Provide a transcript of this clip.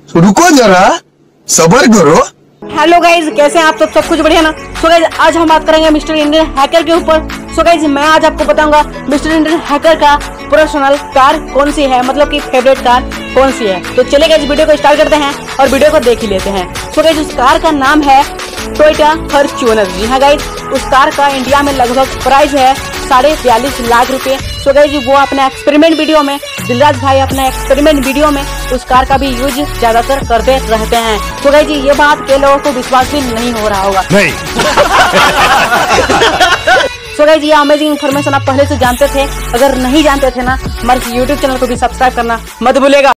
रुको जरा, सब्र करो। हेलो गाइज, कैसे हैं आप? तो सब कुछ बढ़िया ना? सो गाइज, आज हम बात करेंगे मिस्टर इंडियन हैकर के ऊपर। सो गाइज, मैं आज आपको बताऊंगा मिस्टर इंडियन हैकर का पर्सनल कार कौन सी है, मतलब कि फेवरेट कार कौन सी है। तो चलिए गाइज, वीडियो को स्टार्ट करते हैं और वीडियो को देख ही लेते हैं। सो गाइज, उस कार का नाम है टोयोटा फॉर्च्यूनर। जी हाँ गाइज, उस कार का इंडिया में लगभग प्राइस है 42.5 लाख रुपए। सो गाइज, वो अपने एक्सपेरिमेंट वीडियो में, दिलराज भाई अपने एक्सपेरिमेंट वीडियो में उस कार का भी यूज ज्यादातर करते रहते हैं। तो गाइज, ये बात के लोगों को विश्वास भी नहीं हो रहा होगा। नहीं। सो गाइज, ये अमेजिंग इन्फॉर्मेशन आप पहले से जानते थे? अगर नहीं जानते थे ना, हमारे यूट्यूब चैनल को भी सब्सक्राइब करना मत भूलिएगा।